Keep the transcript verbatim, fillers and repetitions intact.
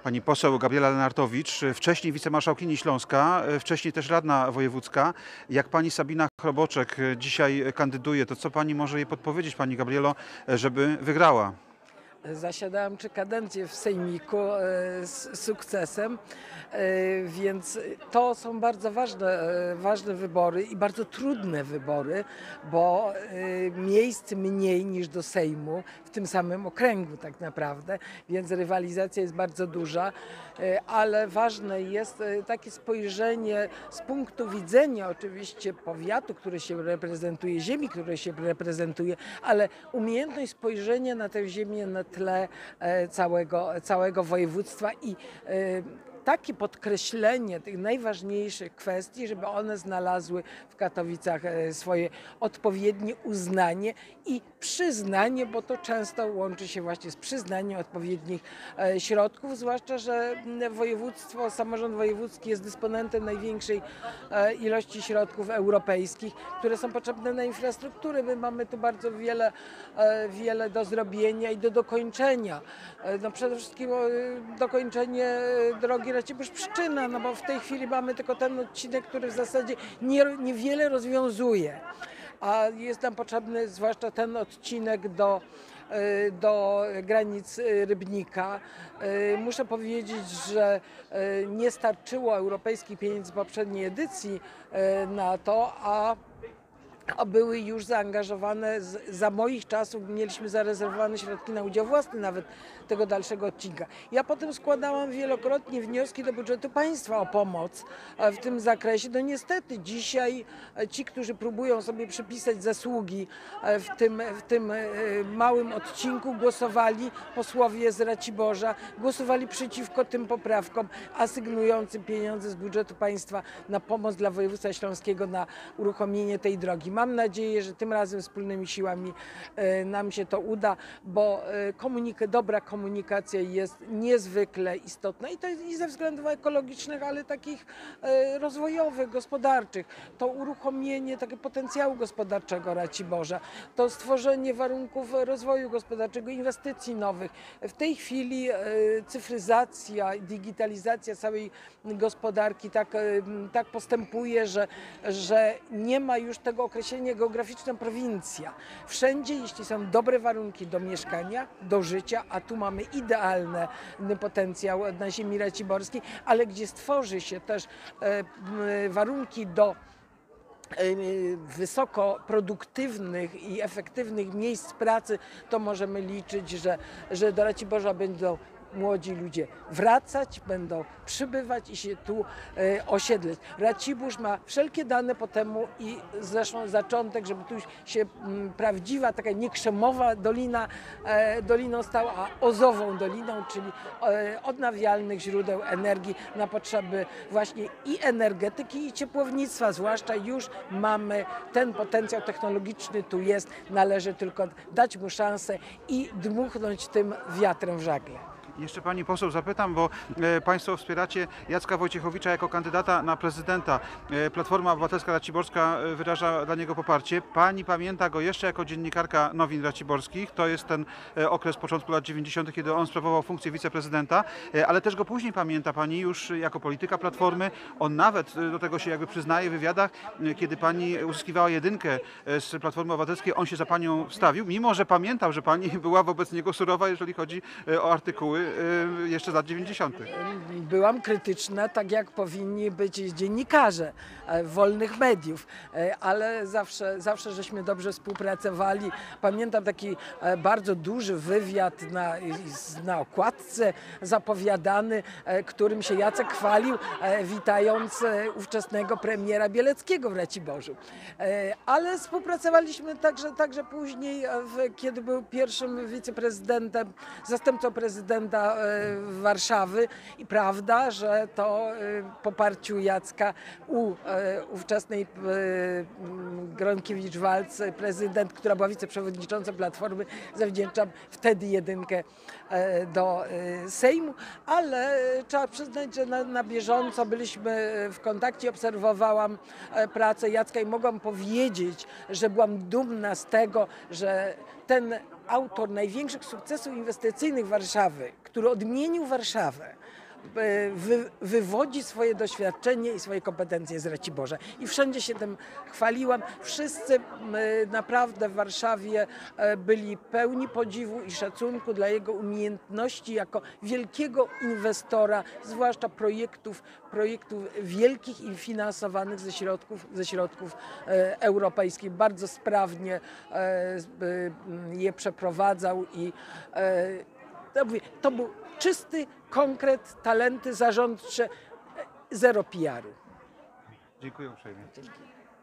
Pani poseł Gabriela Lenartowicz, wcześniej wicemarszałkini Śląska, wcześniej też radna wojewódzka. Jak pani Sabina Chroboczek dzisiaj kandyduje, to co pani może jej podpowiedzieć, pani Gabrielo, żeby wygrała? Zasiadałam trzy kadencje w sejmiku z sukcesem, więc to są bardzo ważne, ważne wybory i bardzo trudne wybory, bo miejsc mniej niż do Sejmu w tym samym okręgu tak naprawdę, więc rywalizacja jest bardzo duża, ale ważne jest takie spojrzenie z punktu widzenia oczywiście powiatu, który się reprezentuje, ziemi, które się reprezentuje, ale umiejętność spojrzenia na tę ziemię na tle całego, całego województwa i takie podkreślenie tych najważniejszych kwestii, żeby one znalazły w Katowicach swoje odpowiednie uznanie i przyznanie, bo to często łączy się właśnie z przyznaniem odpowiednich środków, zwłaszcza że województwo, samorząd wojewódzki jest dysponentem największej ilości środków europejskich, które są potrzebne na infrastrukturę. My mamy tu bardzo wiele, wiele do zrobienia i do dokończenia. No przede wszystkim dokończenie drogi Racibórz-Pszczyna, no bo w tej chwili mamy tylko ten odcinek, który w zasadzie nie, niewiele rozwiązuje, a jest nam potrzebny zwłaszcza ten odcinek do, do granic Rybnika. Muszę powiedzieć, że nie starczyło europejskich pieniędzy z poprzedniej edycji na to, a a były już zaangażowane, z, za moich czasów mieliśmy zarezerwowane środki na udział własny nawet tego dalszego odcinka. Ja potem składałam wielokrotnie wnioski do budżetu państwa o pomoc w tym zakresie. No niestety dzisiaj ci, którzy próbują sobie przypisać zasługi w tym, w tym małym odcinku, głosowali, posłowie z Raciborza, głosowali przeciwko tym poprawkom asygnującym pieniądze z budżetu państwa na pomoc dla województwa śląskiego na uruchomienie tej drogi. Mam nadzieję, że tym razem wspólnymi siłami nam się to uda, bo komunika- dobra komunikacja jest niezwykle istotna i to jest i ze względów ekologicznych, ale takich rozwojowych, gospodarczych. To uruchomienie takiego potencjału gospodarczego Raciborza, to stworzenie warunków rozwoju gospodarczego, inwestycji nowych. W tej chwili cyfryzacja, digitalizacja całej gospodarki tak, tak postępuje, że, że nie ma już tego określenia geograficzna prowincja. Wszędzie, jeśli są dobre warunki do mieszkania, do życia, a tu mamy idealny potencjał na ziemi raciborskiej, ale gdzie stworzy się też warunki do wysoko produktywnych i efektywnych miejsc pracy, to możemy liczyć, że, że do Raciborza będą młodzi ludzie wracać, będą przybywać i się tu e, osiedleć. Racibórz ma wszelkie dane po temu i zresztą zaczątek, żeby tu się m, prawdziwa, taka niekrzemowa dolina e, doliną stała, a ozową doliną, czyli e, odnawialnych źródeł energii na potrzeby właśnie i energetyki, i ciepłownictwa. Zwłaszcza już mamy ten potencjał technologiczny, tu jest, należy tylko dać mu szansę i dmuchnąć tym wiatrem w żagle. Jeszcze pani poseł zapytam, bo e, państwo wspieracie Jacka Wojciechowicza jako kandydata na prezydenta. E, Platforma Obywatelska Raciborska e, wyraża dla niego poparcie. Pani pamięta go jeszcze jako dziennikarka Nowin Raciborskich. To jest ten e, okres początku lat dziewięćdziesiątych, kiedy on sprawował funkcję wiceprezydenta, e, ale też go później pamięta pani już jako polityka Platformy. On nawet e, do tego się jakby przyznaje w wywiadach, e, kiedy pani uzyskiwała jedynkę e, z Platformy Obywatelskiej, on się za panią wstawił, mimo że pamiętał, że pani była wobec niego surowa, jeżeli chodzi e, o artykuły jeszcze z lat dziewięćdziesiątych. Byłam krytyczna, tak jak powinni być dziennikarze wolnych mediów, ale zawsze, zawsze żeśmy dobrze współpracowali. Pamiętam taki bardzo duży wywiad na, na okładce zapowiadany, którym się Jacek chwalił, witając ówczesnego premiera Bieleckiego w Raciborzu. Ale współpracowaliśmy także, także później, kiedy był pierwszym wiceprezydentem, zastępcą prezydenta Warszawy i prawda, że to w poparciu Jacka u ówczesnej Gronkiewicz-Waltz, prezydent, która była wiceprzewodniczącą Platformy, zawdzięczam wtedy jedynkę do Sejmu, ale trzeba przyznać, że na, na bieżąco byliśmy w kontakcie, obserwowałam pracę Jacka i mogłam powiedzieć, że byłam dumna z tego, że ten autor największych sukcesów inwestycyjnych Warszawy, który odmienił Warszawę, e, wy, wywodzi swoje doświadczenie i swoje kompetencje z Raciborza. I wszędzie się tym chwaliłam. Wszyscy e, naprawdę w Warszawie e, byli pełni podziwu i szacunku dla jego umiejętności jako wielkiego inwestora, zwłaszcza projektów, projektów wielkich i finansowanych ze środków, ze środków e, europejskich. Bardzo sprawnie e, je przeprowadzał i e, to, mówię, to był czysty konkret, talenty zarządcze, zero P R u. Dziękuję uprzejmie. Dzięki.